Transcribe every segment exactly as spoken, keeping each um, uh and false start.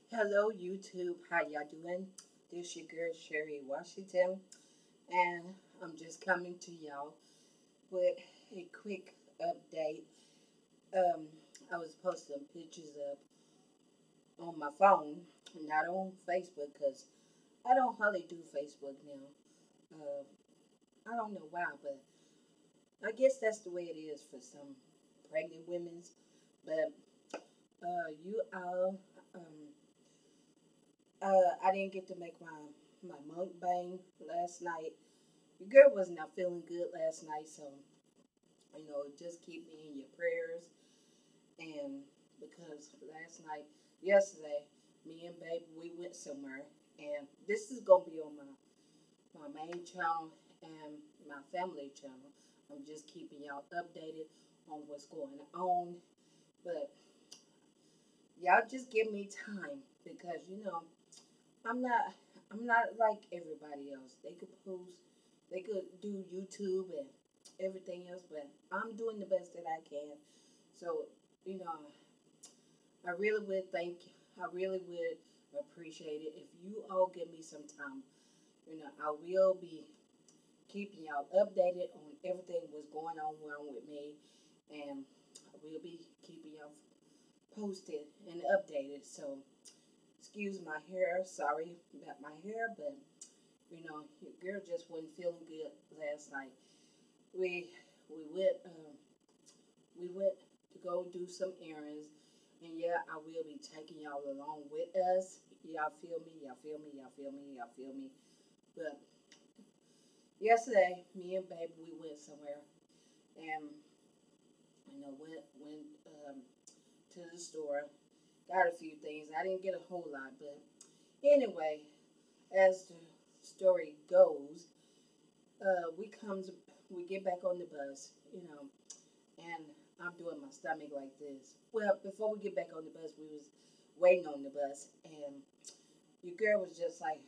Hello, YouTube. How y'all doing? This your girl Sherry Washington, and I'm just coming to y'all with a quick update. Um, I was posting pictures up on my phone, not on Facebook, because I don't hardly do Facebook now. Uh, I don't know why, but I guess that's the way it is for some pregnant women. But uh, you all, um, uh, I didn't get to make my my mukbang last night. Your girl was not feeling good last night, so you know, just keep me in your prayers. And because last night, yesterday, me and baby we went somewhere, and this is gonna be on my my main channel and my family channel. I'm just keeping y'all updated on what's going on, but y'all just give me time because you know I'm not I'm not like everybody else. They could post, they could do YouTube and everything else, but I'm doing the best that I can. So, you know, I really would thank I really would appreciate it if you all give me some time. You know, I will be keeping y'all updated on everything that's going on wrong with me, and I will be keeping y'all posted and updated. So, excuse my hair. Sorry about my hair, but you know, your girl just wasn't feeling good last night. We we went um, we went to go do some errands, and yeah, I will be taking y'all along with us. Y'all feel me? Y'all feel me? Y'all feel me? Y'all feel me? But yesterday, me and baby we went somewhere, and you know went went um, to the store, got a few things. I didn't get a whole lot, but anyway, as the story goes, uh, we come to, we get back on the bus, you know, and I'm doing my stomach like this. Well, before we get back on the bus, we was waiting on the bus, and your girl was just like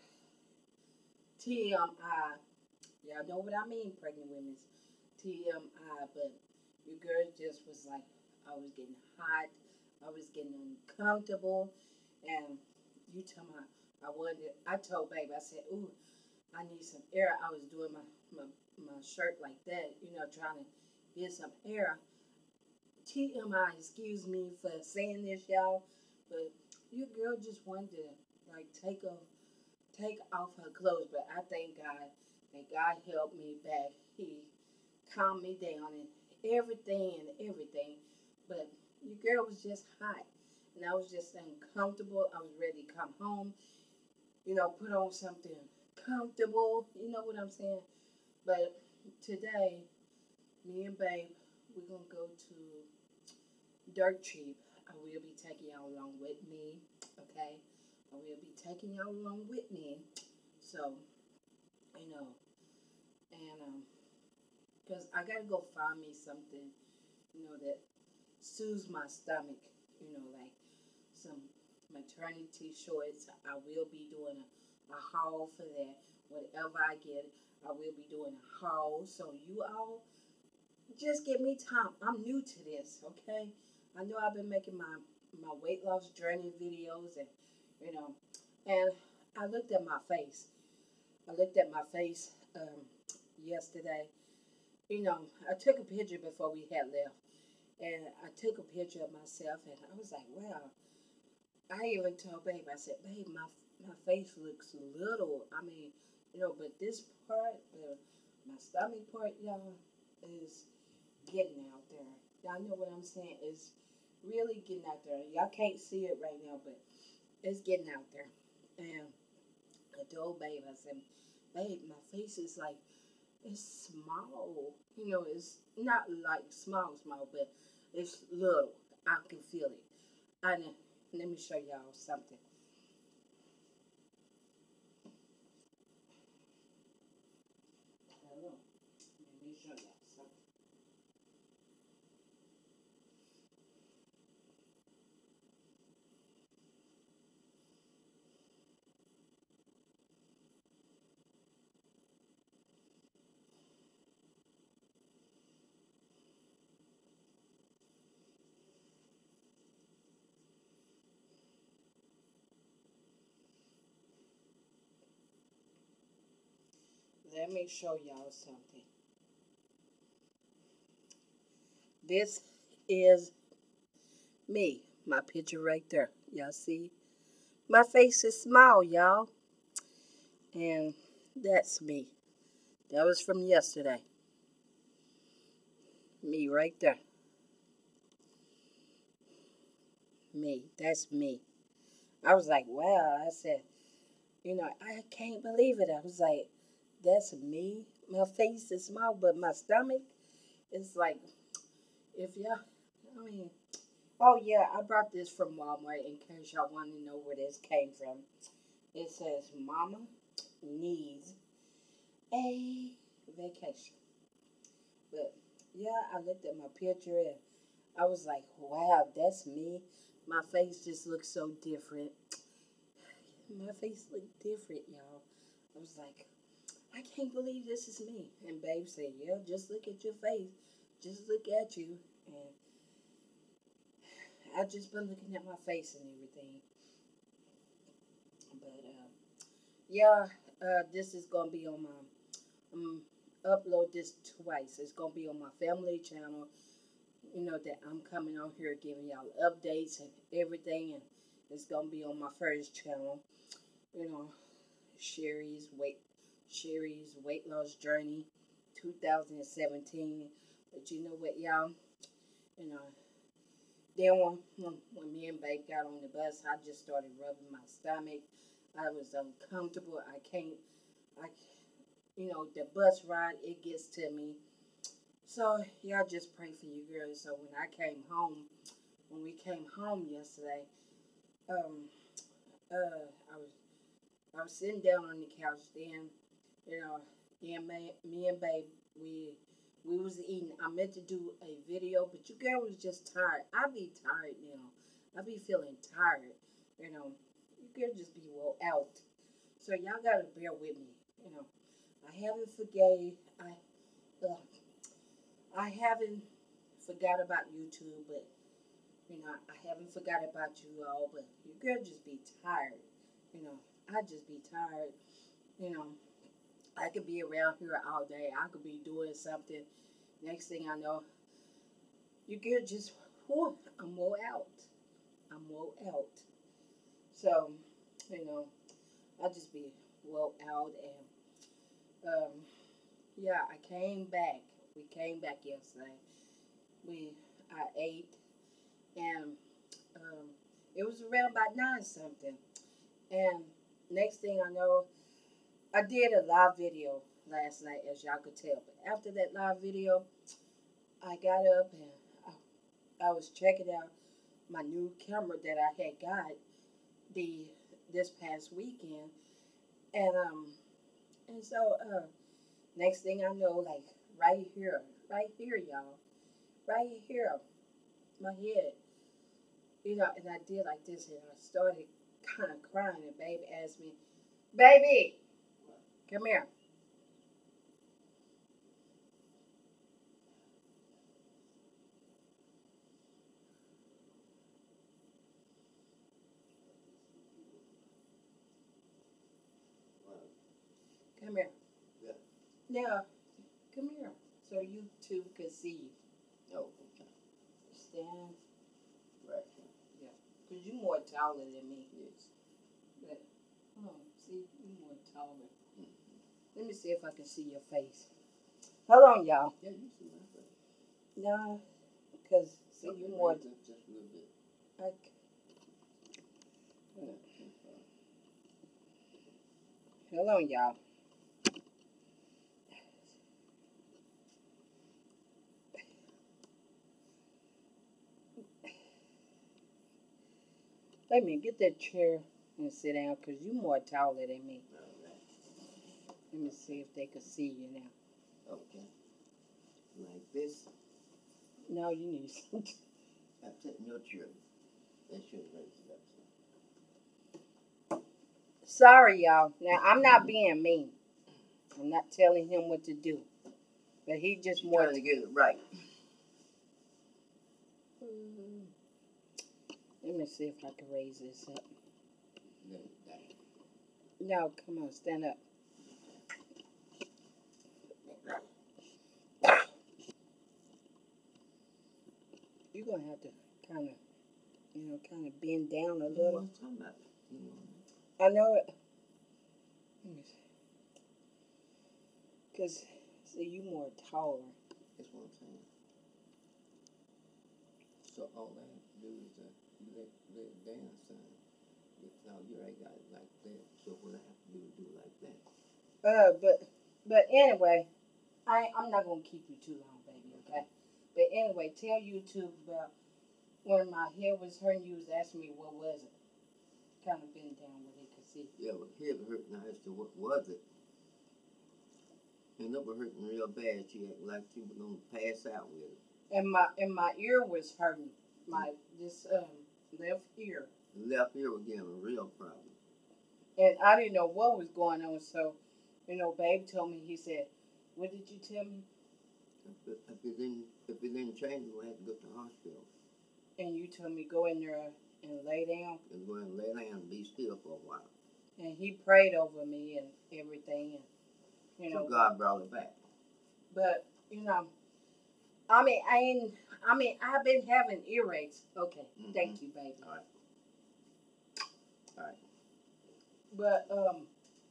T M I. Y'all know what I mean, pregnant women's T M I. But your girl just was like, I was getting hot, I was getting uncomfortable, and you tell me, I wanted. I told babe, I said, ooh, I need some air. I was doing my my, my shirt like that, you know, trying to get some air. T M I, excuse me for saying this, y'all, but your girl just wanted to like take off, take off her clothes. But I thank God that God helped me back. He calmed me down and everything and everything. But your girl was just hot, and I was just uncomfortable. I was ready to come home, you know, put on something comfortable. You know what I'm saying? But today, me and babe, we're gonna go to Dirt Cheap. I will be taking y'all along with me. Okay, I will be taking y'all along with me. So you know, and um, cause I gotta go find me something, you know, that soothes my stomach. You know, like some maternity shorts. I will be doing a, a haul for that. Whatever I get, I will be doing a haul. So you all just give me time. I'm new to this, okay? I know I've been making my my weight loss journey videos, and you know, and I looked at my face. I looked at my face um, yesterday. You know, I took a picture before we had left, and I took a picture of myself, and I was like, wow. I even told Babe, I said, Babe, my my face looks little. I mean, you know, but this part, the my stomach part, y'all, is getting out there. Y'all know what I'm saying? It's really getting out there. Y'all can't see it right now, but it's getting out there. And I told Babe, I said, Babe, my face is like, it's small. You know, it's not like small, small, but it's little. I can feel it. And let me show y'all something. Hello. Let me show y'all something. let me show y'all something. This is me. My picture right there. Y'all see? My face is small, y'all. And that's me. That was from yesterday. Me right there. Me. That's me. I was like, wow. I said, you know, I can't believe it. I was like, that's me. My face is small, but my stomach is like, if y'all, I mean, oh yeah, I brought this from Walmart in case y'all want to know where this came from. It says, Mama needs a vacation. But yeah, I looked at my picture and I was like, wow, that's me. My face just looks so different. My face looked different, y'all. I was like, I can't believe this is me. And Babe said, yeah, just look at your face. Just look at you. And I just been looking at my face and everything. But uh, yeah, uh, this is gonna be on my um upload this twice. It's gonna be on my family channel. You know that I'm coming on here giving y'all updates and everything, and it's gonna be on my first channel. You know, Sherry's weight Sherry's weight loss journey, two thousand seventeen. But you know what, y'all? You know, then when, when when me and Babe got on the bus, I just started rubbing my stomach. I was uncomfortable. I can't. I you know the bus ride it gets to me. So y'all just pray for you girls. So when I came home, when we came home yesterday, um, uh, I was I was sitting down on the couch. Then, you know, then me, me and Babe, we we was eating. I meant to do a video, but you girl was just tired. I be tired now. I be feeling tired. You know, you girl just be well out. So y'all gotta bear with me. You know, I haven't forgave. I uh, I haven't forgot about YouTube, but you know, I haven't forgot about you all. But you girl just be tired. You know, I just be tired. You know, I could be around here all day. I could be doing something. Next thing I know, you girl just, whew, I'm more out. I'm more out. So, you know, I just be well out and um, yeah, I came back. We came back yesterday. We I ate and um, it was around about nine something. And next thing I know, I did a live video last night, as y'all could tell. But after that live video, I got up and I, I was checking out my new camera that I had got the this past weekend, and um, and so uh, next thing I know, like right here, right here, y'all, right here, my head, you know, and I did like this, and I started kind of crying, and Baby asked me, "Baby, come here." Come here. Yeah. Now, come here so you two can see you. Oh, okay. Stand. Right. Yeah. Because you're more taller than me. Yes. But, hold on. See, you're more taller. Mm-hmm. Let me see if I can see your face. Hold on, y'all. Yeah, you see my face. No, because, see, okay, you're more. Just a little bit. Okay. Hold on, y'all. Let me get that chair and sit down because you're more taller than me. Let me see if they can see you now. Okay. Like this? No, you need to. I'm sitting your chair. That should raise it up. Sorry, y'all. Now, I'm not being mean. I'm not telling him what to do. But he just She's trying to get it right. Mm-hmm. Let me see if I can raise this up. No, come on, stand up. you're gonna have to kind of, you know, kind of bend down a You know little. what I'm talking about? You know, I know it. Let me see. Cause see, you more taller. that's what I'm saying. So all I have to do is uh, let let it down, son. If now you already got it like that. So what I have to do is do it like that. Uh, but but anyway, I I'm not gonna keep you too long, baby. Okay. But anyway, tell YouTube about when my head was hurting. You was asking me what was it. Kind of bend down where they could see. Yeah, but head hurt now as to what was it? And it was hurting real bad. She acted like she was gonna pass out with it. And my and my ear was hurting. My this um left ear. The left ear was getting a real problem. And I didn't know what was going on. So, you know, Babe told me. He said, "What did you tell me?" If it, if it didn't if it didn't change, we had to go to the hospital And you told me go in there and lay down. and go and lay down and be still for a while. And he prayed over me and everything. And you know, So God brought it back. but you know, I mean, I ain't. I mean, I've been having earaches. Okay, Mhm. thank you, baby. All right. All right. But um,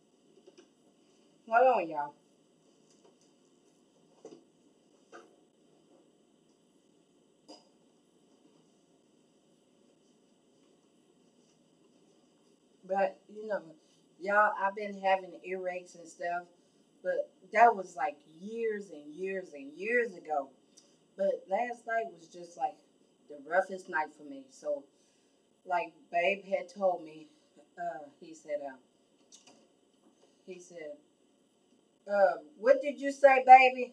hold on, y'all. But you know, y'all, I've been having earaches and stuff, but that was like years and years and years ago. But last night was just like the roughest night for me. So, like Babe had told me, uh, he said, uh, he said, uh, what did you say, baby?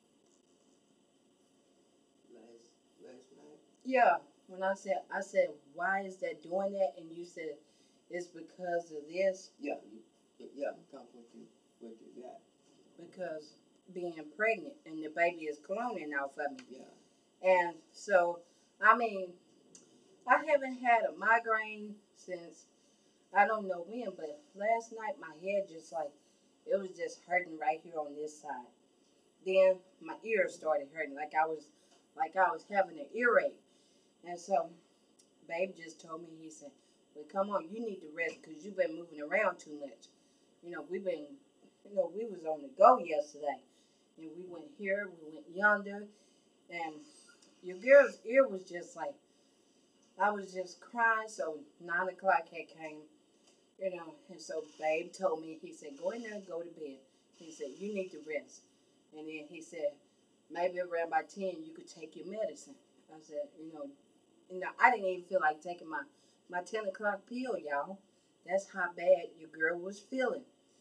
Last last night. Yeah. When I said, I said, why is that doing that? And you said, it's because of this. Yeah. You, yeah. Because what you what you got. Because being pregnant and the baby is cloning off of me. Yeah. And so, I mean, I haven't had a migraine since I don't know when, but last night my head just like, it was just hurting right here on this side. Then my ears started hurting like I was, like I was having an earache. And so, Babe just told me, he said, well, come on, you need to rest because you've been moving around too much. You know, we've been, you know, we was on the go yesterday. And we went here, we went yonder, and your girl's ear was just like, I was just crying. So nine o'clock had came, you know, and so Babe told me, he said, go in there and go to bed. He said, you need to rest. And then he said, maybe around by ten you could take your medicine. I said, you know, you know, I didn't even feel like taking my, my ten o'clock pill, y'all. That's how bad your girl was feeling.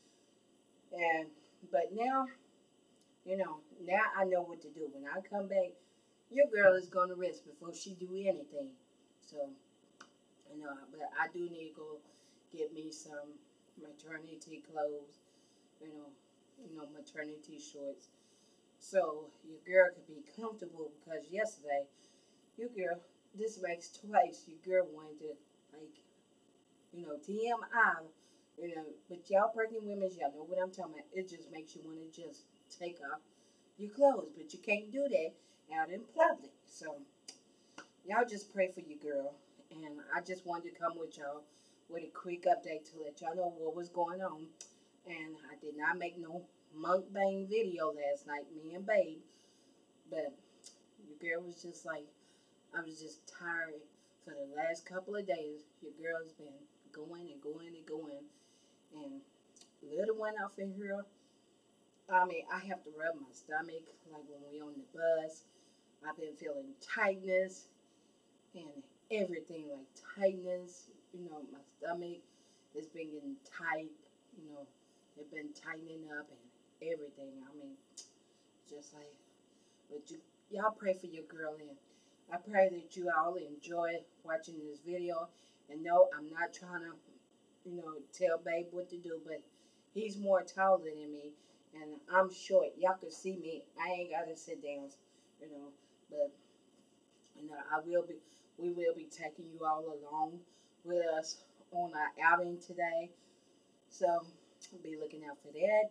And but now, you know, now I know what to do. When I come back, your girl is gonna rest before she do anything. So, you know, but I do need to go get me some maternity clothes, you know, you know, maternity shorts. So your girl could be comfortable because yesterday, your girl, this makes twice, your girl wanted to, like, you know, T M I, you know, but y'all pregnant women, y'all know what I'm talking about. It just makes you want to just take off your clothes, but you can't do that out in public. So y'all just pray for your girl. And I just wanted to come with y'all with a quick update to let y'all know what was going on. And I did not make no mukbang video last night, me and Babe. But your girl was just like, I was just tired for the last couple of days. Your girl's been going and going and going. And little one off in here, I mean, I have to rub my stomach like when we on the bus. I've been feeling tightness and everything, like tightness. You know, my stomach has been getting tight. You know, it's been tightening up and everything. I mean, just like, but you, y'all pray for your girl and I pray that you all enjoy watching this video. And no, I'm not trying to, you know, tell Babe what to do, but he's more taller than me and I'm short. Y'all can see me. I ain't gotta sit down, you know, but you know, I will be we will be taking you all along with us on our outing today. So be looking out for that.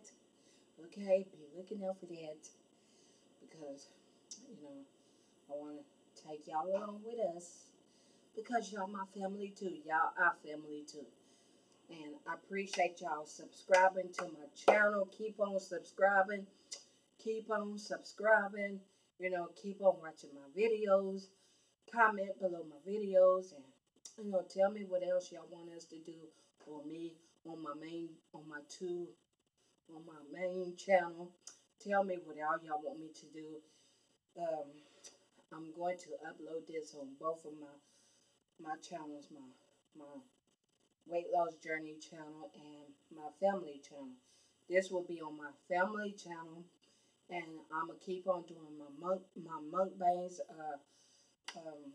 Okay, be looking out for that because you know I want to take y'all along with us because y'all my family too. Y'all our family too. And I appreciate y'all subscribing to my channel. Keep on subscribing. Keep on subscribing. You know, keep on watching my videos. Comment below my videos and you know, tell me what else y'all want us to do for me on my main on my two on my main channel. Tell me what all y'all want me to do. Um, I'm going to upload this on both of my my channels, my my weight loss journey channel and my family channel. This will be on my family channel, and I'm gonna keep on doing my monk my mukbangs. Uh, um,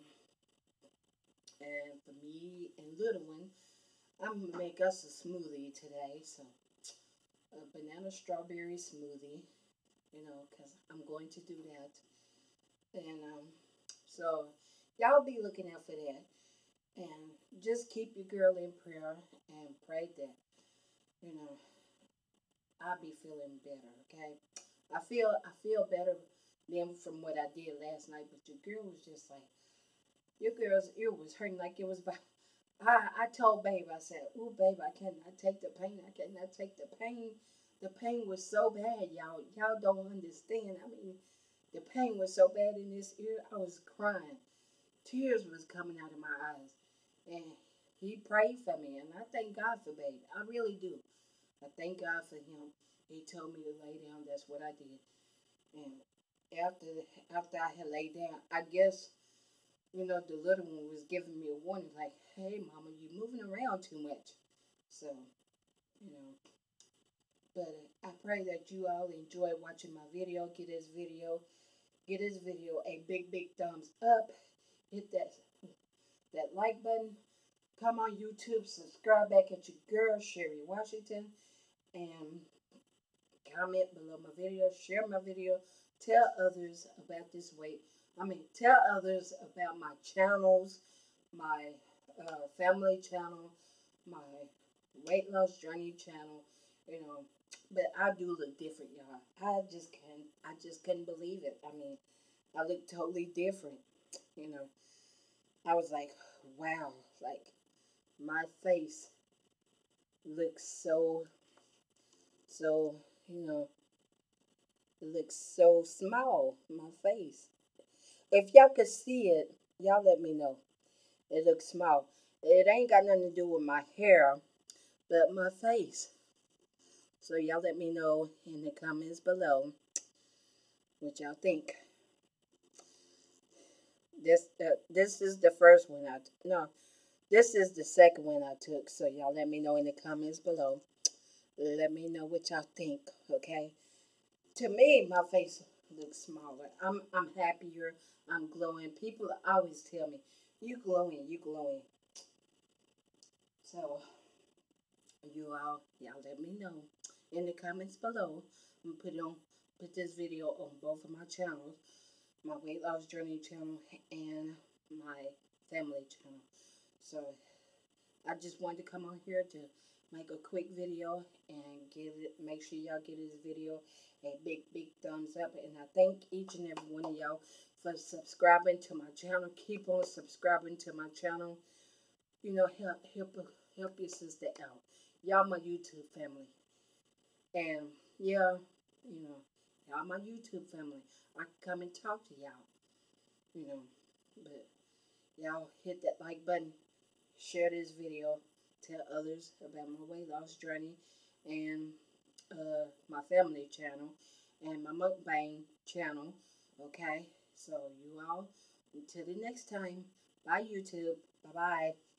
and for me and little one, I'm gonna make us a smoothie today. So a banana strawberry smoothie, you know, cause I'm going to do that, and um, so y'all be looking out for that. And just keep your girl in prayer and pray that, you know, I'll be feeling better, okay? I feel I feel better than from what I did last night, but your girl was just like your girl's ear was hurting like it was about I, I told babe, I said, ooh babe, I cannot take the pain. I cannot take the pain. The pain was so bad, y'all. Y'all don't understand. I mean, the pain was so bad in this ear, I was crying. Tears was coming out of my eyes. And he prayed for me, and I thank God for baby. I really do. I thank God for him. He told me to lay down. That's what I did. And after after I had laid down, I guess you know the little one was giving me a warning, like, "Hey, mama, you moving around too much." So you know, but I pray that you all enjoy watching my video. Get this video, get this video a big, big thumbs up. Hit that that like button. Come on YouTube, subscribe back at your girl, Sherry Washington, and comment below my video, share my video, tell others about this weight. I mean, tell others about my channels, my uh, family channel, my weight loss journey channel, you know. But I do look different, y'all. I just can't, I just couldn't believe it. I mean, I look totally different, you know. I was like, wow, like my face looks so, so, you know, it looks so small, my face. If y'all could see it, y'all let me know. It looks small. It ain't got nothing to do with my hair, but my face. So y'all let me know in the comments below what y'all think. This uh, this is the first one I t- no, this is the second one I took. So y'all let me know in the comments below. Let me know what y'all think. Okay. To me, my face looks smaller. I'm I'm happier. I'm glowing. People always tell me, "You glowing, you glowing." So you all, y'all let me know in the comments below. I'm gonna put it on, put this video on both of my channels, my weight loss journey channel and my family channel. So I just wanted to come on here to make a quick video and give it, make sure y'all give this video a big, big thumbs up. And I thank each and every one of y'all for subscribing to my channel. Keep on subscribing to my channel. You know, help, help, help your sister out. Y'all my YouTube family. And yeah, you know, y'all my YouTube family. I can come and talk to y'all, you know, but y'all hit that like button, share this video, tell others about my weight loss journey and uh, my family channel and my mukbang channel. Okay, so you all, until the next time, bye YouTube, bye bye.